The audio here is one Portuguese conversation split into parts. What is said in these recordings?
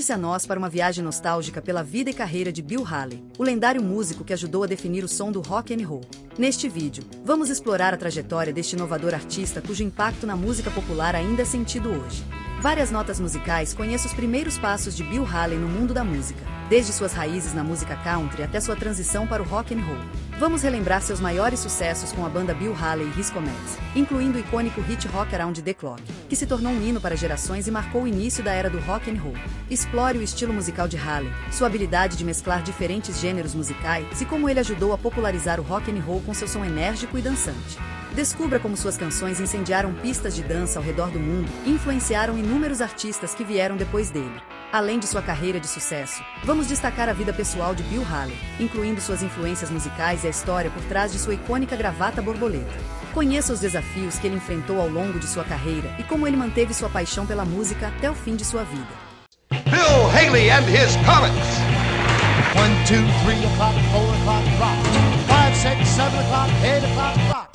Junte-se a nós para uma viagem nostálgica pela vida e carreira de Bill Haley, o lendário músico que ajudou a definir o som do rock and roll. Neste vídeo, vamos explorar a trajetória deste inovador artista cujo impacto na música popular ainda é sentido hoje. Várias notas musicais conhecem os primeiros passos de Bill Haley no mundo da música, desde suas raízes na música country até sua transição para o rock and roll. Vamos relembrar seus maiores sucessos com a banda Bill Haley e His Comets, incluindo o icônico hit Rock Around the Clock, que se tornou um hino para gerações e marcou o início da era do rock and roll. Explore o estilo musical de Haley, sua habilidade de mesclar diferentes gêneros musicais e como ele ajudou a popularizar o rock and roll com seu som enérgico e dançante. Descubra como suas canções incendiaram pistas de dança ao redor do mundo e influenciaram inúmeros artistas que vieram depois dele. Além de sua carreira de sucesso, vamos destacar a vida pessoal de Bill Haley, incluindo suas influências musicais e a história por trás de sua icônica gravata borboleta. Conheça os desafios que ele enfrentou ao longo de sua carreira e como ele manteve sua paixão pela música até o fim de sua vida. Bill Haley and his Comets. 1, 2, 3 o'clock, 4 o'clock, rock. 5, 6, 7 o'clock, 8 o'clock, rock.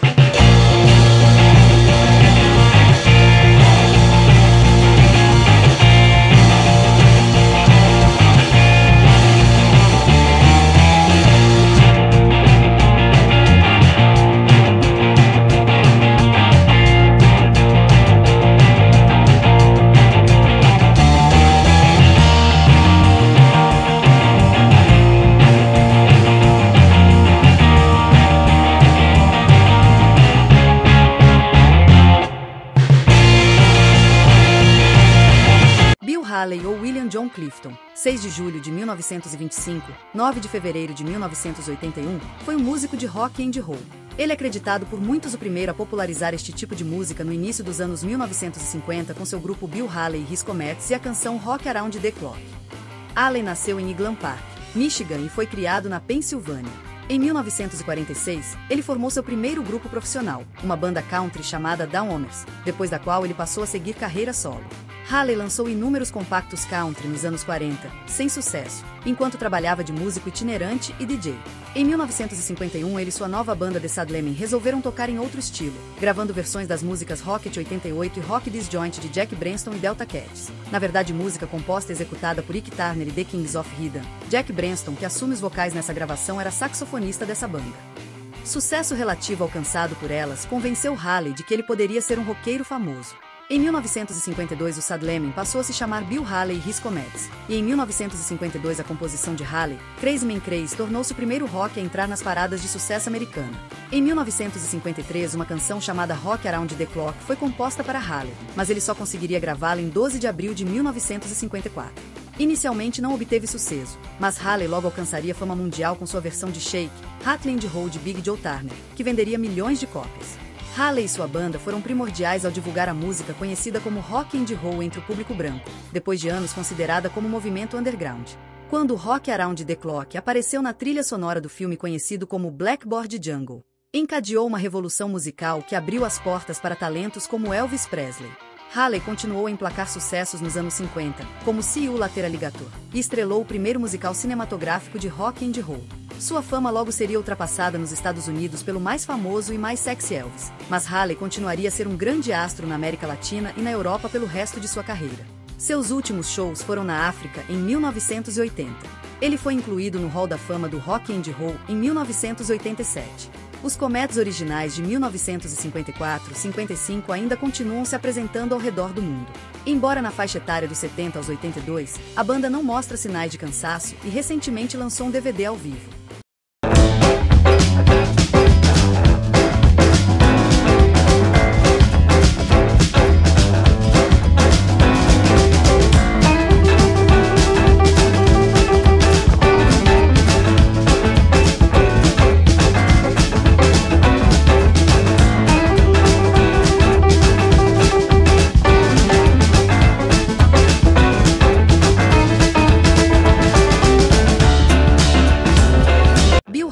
Haley ou William John Clifton, 6 de julho de 1925, 9 de fevereiro de 1981, foi um músico de rock and roll. Ele é acreditado por muitos o primeiro a popularizar este tipo de música no início dos anos 1950 com seu grupo Bill Haley e His Comets e a canção Rock Around the Clock. Haley nasceu em Highland Park, Michigan e foi criado na Pensilvânia. Em 1946, ele formou seu primeiro grupo profissional, uma banda country chamada Downers, depois da qual ele passou a seguir carreira solo. Haley lançou inúmeros compactos country nos anos 40, sem sucesso, enquanto trabalhava de músico itinerante e DJ. Em 1951, ele e sua nova banda The Sad Lemon resolveram tocar em outro estilo, gravando versões das músicas Rocket 88 e Rock This Joint de Jack Branston e Delta Cats. Na verdade, música composta e executada por Ike Turner e The Kings of Rhythm. Jack Branston, que assume os vocais nessa gravação, era saxofonista dessa banda. Sucesso relativo alcançado por elas convenceu Haley de que ele poderia ser um roqueiro famoso. Em 1952, o Sad Lemon passou a se chamar Bill Haley e His Comets, e em 1952 a composição de Haley, Crazy Man Crazy, tornou-se o primeiro rock a entrar nas paradas de sucesso americana. Em 1953, uma canção chamada Rock Around the Clock foi composta para Haley, mas ele só conseguiria gravá-la em 12 de abril de 1954. Inicialmente não obteve sucesso, mas Haley logo alcançaria fama mundial com sua versão de Shake, Heartland Roll de Big Joe Turner, que venderia milhões de cópias. Haley e sua banda foram primordiais ao divulgar a música conhecida como rock and roll entre o público branco, depois de anos considerada como movimento underground. Quando o Rock Around the Clock apareceu na trilha sonora do filme conhecido como Blackboard Jungle, encadeou uma revolução musical que abriu as portas para talentos como Elvis Presley. Haley continuou a emplacar sucessos nos anos 50, como See You Later Alligator, e estrelou o primeiro musical cinematográfico de rock and roll. Sua fama logo seria ultrapassada nos Estados Unidos pelo mais famoso e mais sexy Elvis, mas Haley continuaria a ser um grande astro na América Latina e na Europa pelo resto de sua carreira. Seus últimos shows foram na África em 1980. Ele foi incluído no Hall da Fama do Rock and Roll em 1987. Os Comets originais de 1954 e 55 ainda continuam se apresentando ao redor do mundo. Embora na faixa etária dos 70 aos 82, a banda não mostra sinais de cansaço e recentemente lançou um DVD ao vivo.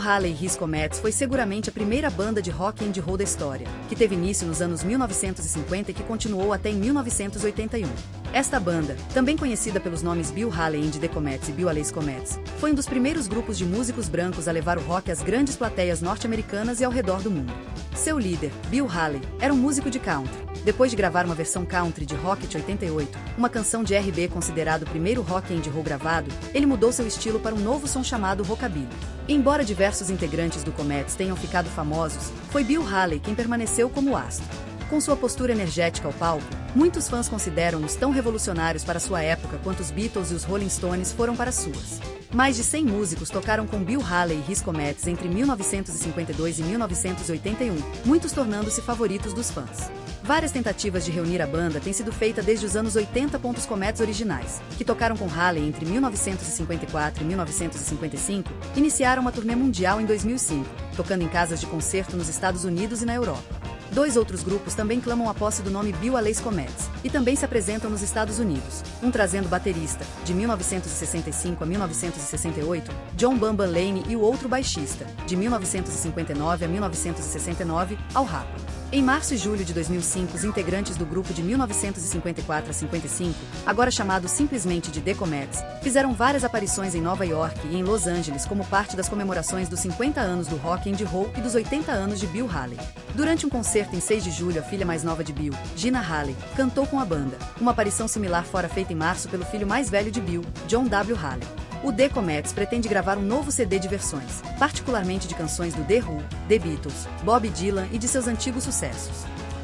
Haley e His Comets foi seguramente a primeira banda de rock and roll da história, que teve início nos anos 1950 e que continuou até em 1981. Esta banda, também conhecida pelos nomes Bill Haley and the Comets e Bill Haley's Comets, foi um dos primeiros grupos de músicos brancos a levar o rock às grandes plateias norte-americanas e ao redor do mundo. Seu líder, Bill Haley, era um músico de country. Depois de gravar uma versão country de Rocket 88, uma canção de R&B considerado o primeiro rock and roll gravado, ele mudou seu estilo para um novo som chamado rockabilly. Embora diversos integrantes do Comets tenham ficado famosos, foi Bill Haley quem permaneceu como astro. Com sua postura energética ao palco, muitos fãs consideram-nos tão revolucionários para sua época quanto os Beatles e os Rolling Stones foram para suas. Mais de 100 músicos tocaram com Bill Haley e His Comets entre 1952 e 1981, muitos tornando-se favoritos dos fãs. Várias tentativas de reunir a banda têm sido feitas desde os anos 80. Os Comets originais, que tocaram com Haley entre 1954 e 1955, iniciaram uma turnê mundial em 2005, tocando em casas de concerto nos Estados Unidos e na Europa. Dois outros grupos também clamam a posse do nome Bill Haley's Comets, e também se apresentam nos Estados Unidos, um trazendo o baterista, de 1965 a 1968, John Bamba Lane, e o outro baixista, de 1959 a 1969, Al Rappa. Em março e julho de 2005, os integrantes do grupo de 1954 a 55, agora chamado simplesmente de The Comets, fizeram várias aparições em Nova York e em Los Angeles como parte das comemorações dos 50 anos do rock and roll e dos 80 anos de Bill Haley. Durante um concerto em 6 de julho, a filha mais nova de Bill, Gina Haley, cantou com a banda. Uma aparição similar fora feita em março pelo filho mais velho de Bill, John W. Haley. O The Comets pretende gravar um novo CD de versões, particularmente de canções do The Who, The Beatles, Bob Dylan e de seus antigos sucessos.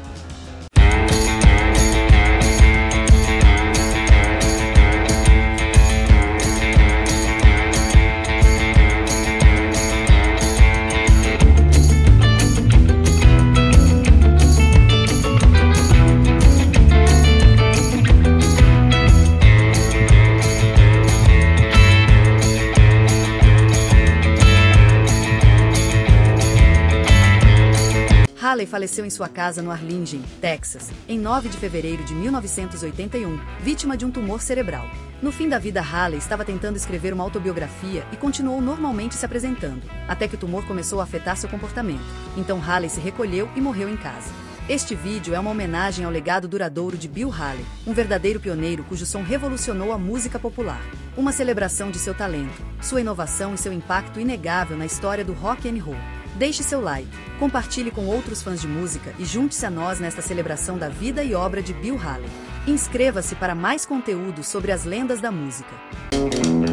Haley faleceu em sua casa no Arlington, Texas, em 9 de fevereiro de 1981, vítima de um tumor cerebral. No fim da vida, Haley estava tentando escrever uma autobiografia e continuou normalmente se apresentando, até que o tumor começou a afetar seu comportamento. Então Haley se recolheu e morreu em casa. Este vídeo é uma homenagem ao legado duradouro de Bill Haley, um verdadeiro pioneiro cujo som revolucionou a música popular. Uma celebração de seu talento, sua inovação e seu impacto inegável na história do rock and roll. Deixe seu like, compartilhe com outros fãs de música e junte-se a nós nesta celebração da vida e obra de Bill Haley. Inscreva-se para mais conteúdo sobre as lendas da música.